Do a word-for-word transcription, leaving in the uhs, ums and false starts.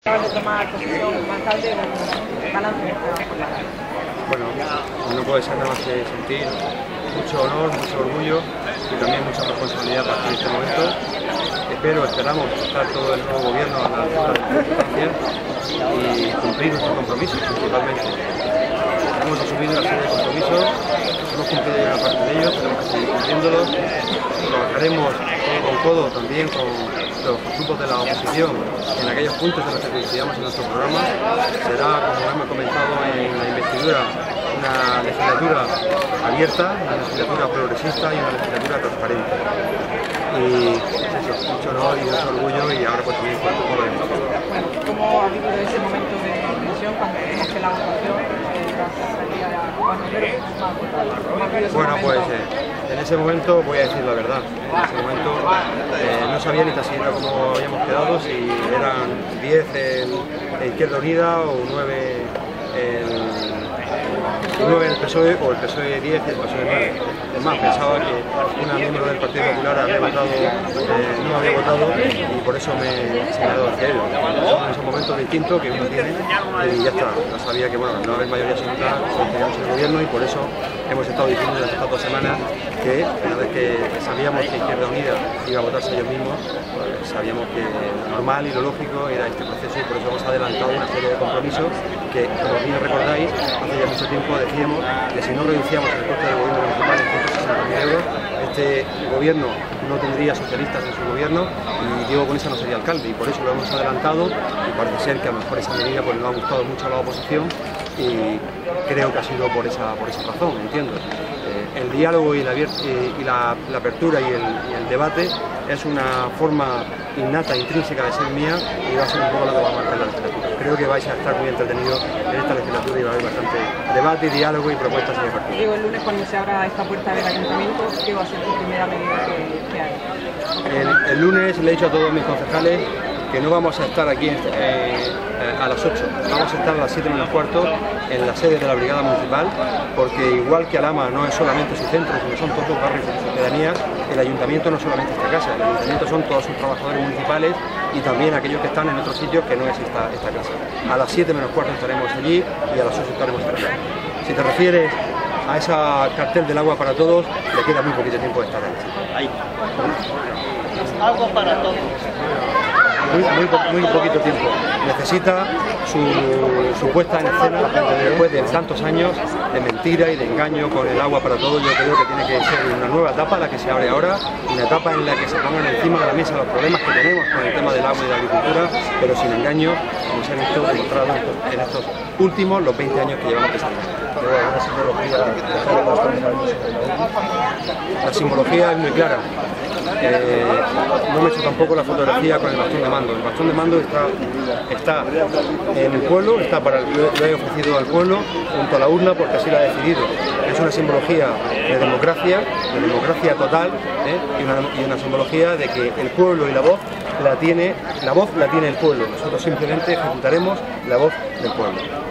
de tomar posesión como alcalde, balance. Bueno, no puede ser nada más que sentir mucho honor, mucho orgullo y también mucha responsabilidad a partir de este momento. Espero, esperamos estar todo el nuevo gobierno a la altura de las circunstancias y cumplir nuestros compromisos principalmente. Hemos asumido una serie de compromisos, hemos cumplido una parte de ellos, tenemos que seguir cumpliéndolos. Trabajaremos codo con codo también con los grupos de la oposición en aquellos puntos en los que coincidamos en nuestro programa. Será, como hemos comentado en la investidura, una legislatura abierta, una legislatura progresista y una legislatura transparente. Y eso, mucho honor y mucho orgullo, y ahora pues también cuento con lo demás. Bueno, ¿cómo ha vivido ese momento de tensión cuando vemos que la votación salía a Bueno, pues eh, en ese momento voy a decir la verdad. En ese momento eh, no sabía ni tan siquiera cómo habíamos quedado, si eran diez en, en Izquierda Unida o nueve en nueve en el P S O E o el P S O E diez y el P S O E nueve. Es más, pensaba que una miembro del Partido Popular había votado, eh, no había votado, y por eso me, se me ha dado el cielo. Son esos momentos distintos que uno tiene y ya está. No sabía que, bueno, no haber mayoría absoluta, teníamos el gobierno, y por eso hemos estado diciendo durante estas dos semanas que una vez que sabíamos que Izquierda Unida iba a votarse ellos mismos, pues sabíamos que lo normal y lo lógico era este proceso, y por eso hemos adelantado una serie de compromisos que, como bien recordáis, hace ya mucho tiempo decíamos que si no reducíamos el coste del gobierno municipal en ciento sesenta mil euros, este gobierno no tendría socialistas en su gobierno y Diego Conesa no sería alcalde, y por eso lo hemos adelantado, y parece ser que a lo mejor esa medida pues, no ha gustado mucho a la oposición, y creo que ha sido por esa, por esa razón, entiendo. Eh, el diálogo y, la, y, y la, la apertura y el, y el debate es una forma innata, intrínseca de ser mía, y va a ser un poco lo que va a marcar la legislatura. Creo que vais a estar muy entretenidos en esta legislatura y va a haber bastante debate, diálogo y propuestas en el partido. Digo, el lunes cuando se abra esta puerta del ayuntamiento, ¿qué va a ser tu primera medida que, que hay? El, el lunes le he dicho a todos mis concejales que no vamos a estar aquí eh, a las ocho, vamos a estar a las siete menos cuarto en la sede de la Brigada Municipal, porque igual que Alhama no es solamente su centro, sino son todos los barrios y sus pedanías, el ayuntamiento no es solamente esta casa, el ayuntamiento son todos sus trabajadores municipales y también aquellos que están en otros sitios que no es esta, esta casa. A las siete menos cuarto estaremos allí y a las ocho estaremos aquí. Si te refieres a ese cartel del agua para todos, le queda muy poquito tiempo de estar ahí. Agua para todos. Muy, muy, muy poquito tiempo. Necesita su, su puesta en escena después de tantos años de mentira y de engaño con el agua para todos. Yo creo que tiene que ser una nueva etapa la que se abre ahora, una etapa en la que se pongan encima de la mesa los problemas que tenemos con el tema del agua y de la agricultura, pero sin engaño, como se ha visto demostrado en estos, en estos últimos, los veinte años que llevamos presentando. La simbología es muy clara. Eh, no me he hecho tampoco la fotografía con el bastón de mando. El bastón de mando está, está en el pueblo, está para el, lo he ofrecido al pueblo junto a la urna porque así lo ha decidido. Es una simbología de democracia, de democracia total, ¿eh? y, una, y una simbología de que el pueblo y la voz la tiene, la voz la tiene el pueblo. Nosotros simplemente ejecutaremos la voz del pueblo.